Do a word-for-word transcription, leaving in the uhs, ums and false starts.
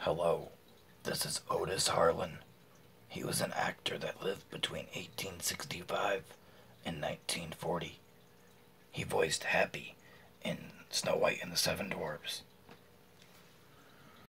Hello, this is Otis Harlan. He was an actor that lived between eighteen sixty-five and nineteen forty. He voiced Happy in Snow White and the Seven Dwarfs.